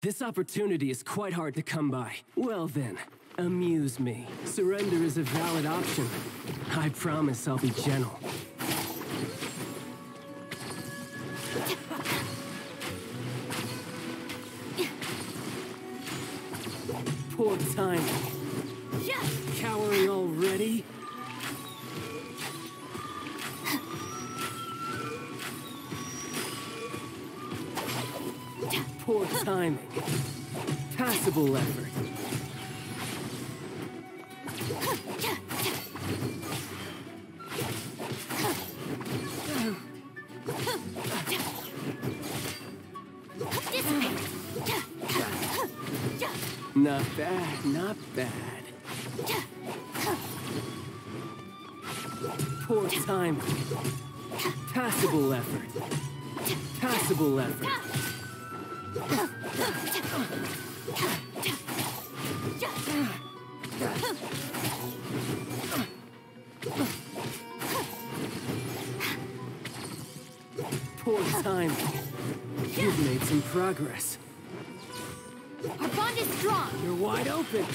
This opportunity is quite hard to come by. Well then, amuse me. Surrender is a valid option. I promise I'll be gentle. Poor timing. Cowering already? Poor timing. Passable effort. Not bad, not bad. Poor timing. Passable effort. Passable effort. Poor timing. You've made some progress. Our bond is strong. You're wide open.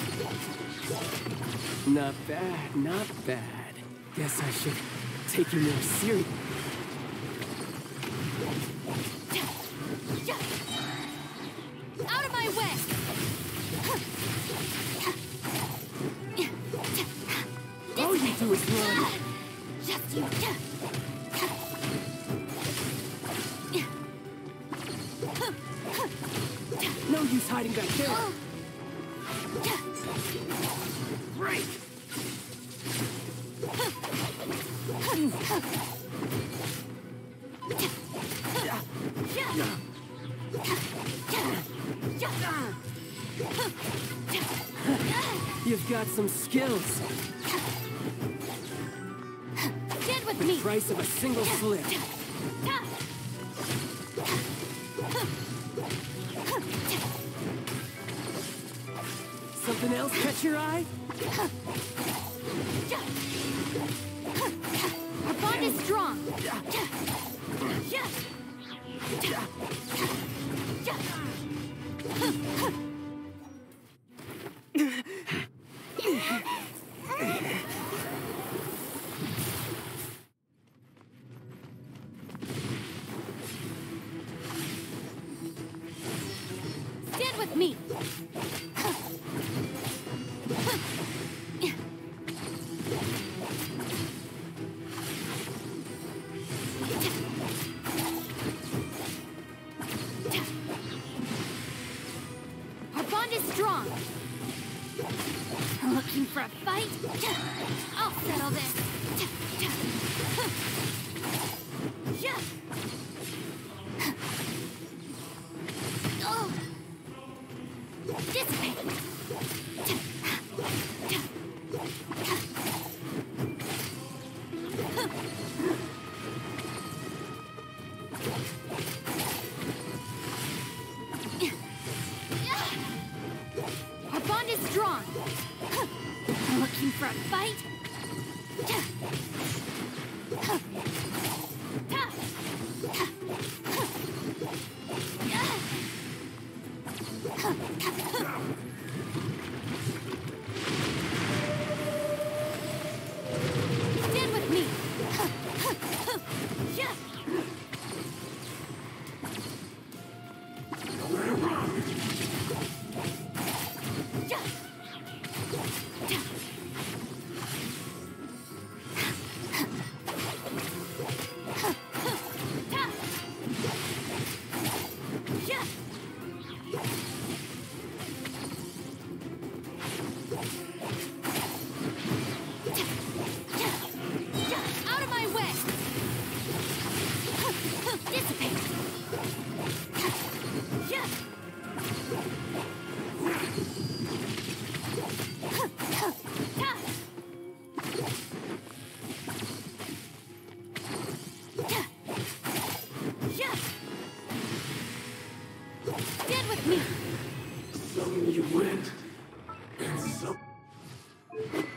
Not bad, not bad. Guess I should take you more seriously. Out of my way! All you do is run. Just you. No use hiding back there. Right. You've got some skills. Stand with The me. price of a single slip. Something else catch your eye? Our bond is strong. Stand with me. Our bond is strong. Looking for a fight? I'll settle this. Oh. Dissipate. Our bond is strong. Looking for a fight? Stand with me. Out of my way! Dissipate! Stand with me! Some you went, and some...